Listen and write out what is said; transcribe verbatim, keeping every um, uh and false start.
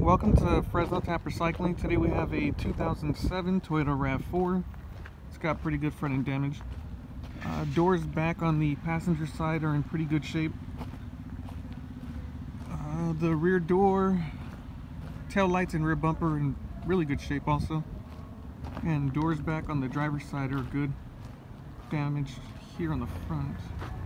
welcome to Fresno TAP Recycling. Today we have a two thousand seven Toyota RAV four. It's got pretty good front end damage. Uh, doors back on the passenger side are in pretty good shape. Uh, the rear door, tail lights and rear bumper in really good shape also. And doors back on the driver's side are good. Damage here on the front.